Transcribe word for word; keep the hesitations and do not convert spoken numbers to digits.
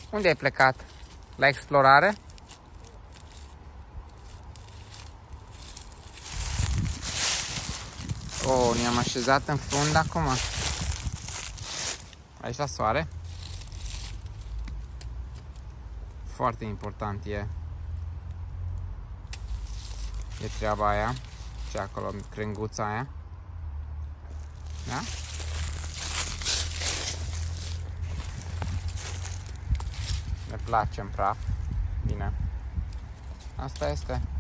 Unde ai plecat? La explorare? Oh, ne-am așezat în fund acum. Aici la soare. Foarte important e. E treaba aia. Și acolo crenguța aia. Da? Ne place în praf. Bine. Asta este.